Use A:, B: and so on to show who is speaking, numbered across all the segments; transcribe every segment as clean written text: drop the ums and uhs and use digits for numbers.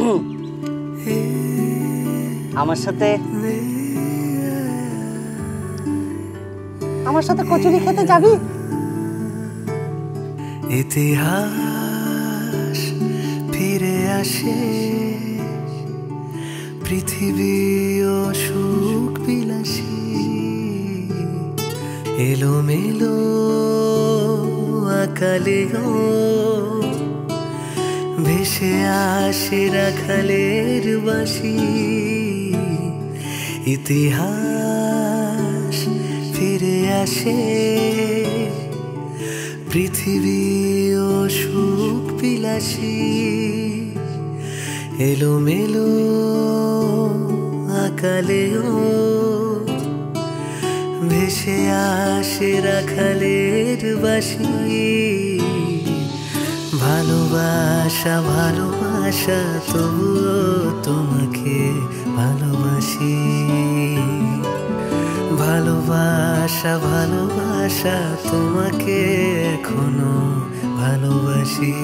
A: আমার সাথে কচুরি খেতে যাবি?
B: ইতিহাস ফিরে আসে, পৃথিবী ও সুখ বিলাসী, এলোমেলো আকালেও ভেসে আসে রাখালের বাঁশি। ইতিহাস ফিরে আসে, পৃথিবী ও সুখ বিলাসী, এলোমেলো আকালেও ভেসে আসে রাখালের বাঁশি। ভালোবাসা ভালোবাসা তবুও তোমাকে ভালোবাসি, ভালোবাসা ভালোবাসা তোমাকে এখনো ভালোবাসি।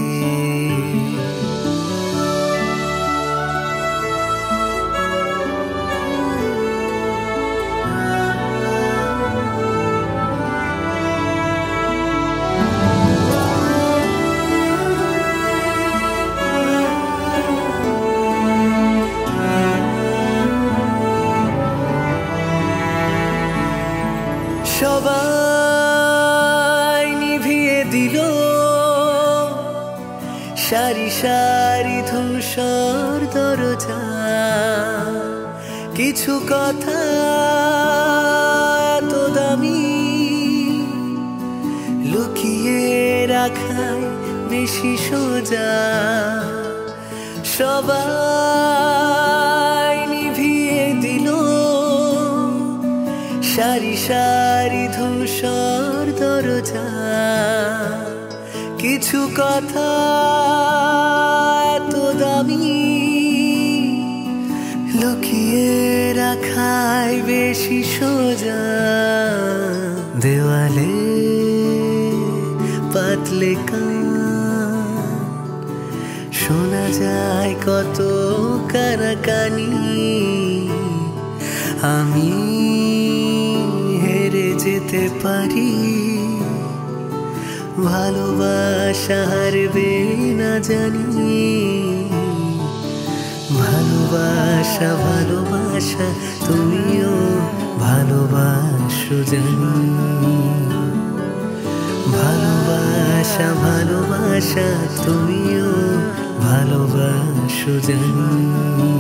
B: সবাই নিভিয়ে দিল সারি সারি ধূসর দরজা, কিছু কথা এত দামি লুকিয়ে রাখাই বেশি সোজা। সবাই নিভিয়ে দিল সারি সারি ধূসর দরজা, কিছু কথা এত দামি লুকিয়ে রাখাই বেশি সোজা। দেওয়ালে পাতলে কান, শোনা যায় কত কানাকানি। আমি হেরে যেতে পারি, ভালোবাসা হারবে না জানি। ভালোবাসা ভালোবাসা তুমিও ভালোবাসো জানি, ভালোবাসা ভালোবাসা তুমিও ভালোবাসো জানি।